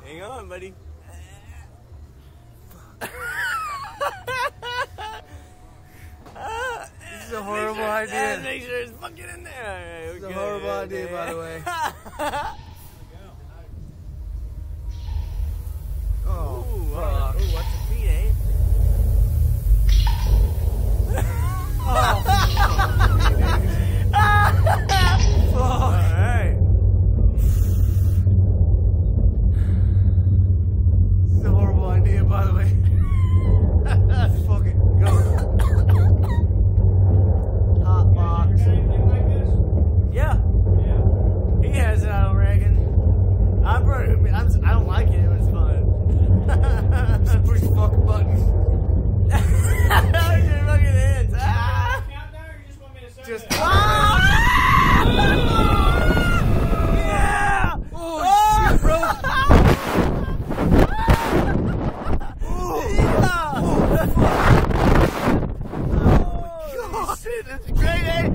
Hang on, buddy. This is a horrible idea. Make sure it's fucking in there. It's a horrible idea, by the way. Oh, fuck. Ooh, what's the feet, eh? Oh, fuck. All right. It's a horrible idea, by the way. Fucking go. Hot box. Yeah. He has it, I don't reckon. I don't like it. It was fun. Just push the fucking button. Your fucking hands. Ah! Just. Yeah! Oh, shit, bro. Oh, shit, that's great, eh?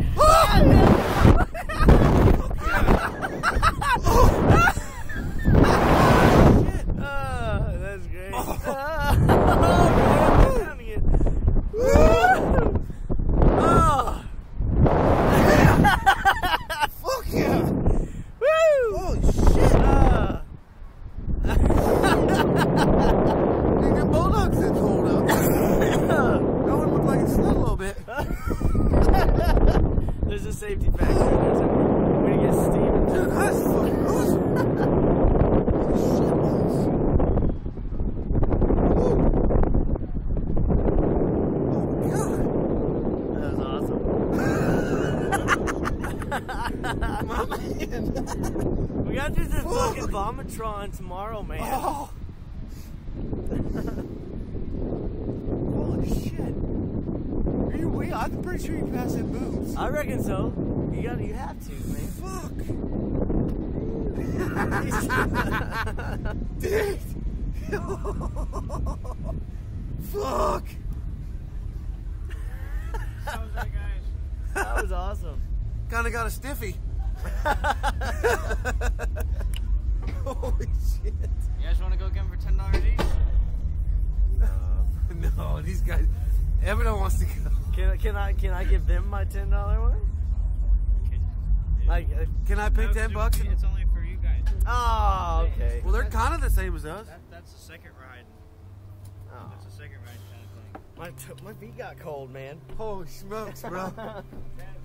That's great. Fuck yeah. Woo! Holy shit. Dude, your bulldogs didn't hold up. That one looked like it slid a little bit. There's a safety factor. There's a way to get steam. Dude, that's fucking awesome. Holy shit, balls. Oh, God. That was awesome. My man. We gotta do this fucking Vomitron tomorrow, man. Oh. Holy shit. Are you way? I'm pretty sure you passed that booze. I reckon so. You have to, man. Fuck. Dude. Fuck. How was that, guys? That was awesome. Kinda got a stiffy. Holy shit. You guys want to go get them for $10 each? No, these guys. Everyone wants to go. Can I give them my $10 one? Like, Can I pay $10 bucks? It's only for you guys. oh, okay. Well, they're kind of the same as us. That's the second ride. Oh. That's the second ride kind of thing. My feet got cold, man. Holy smokes, bro. That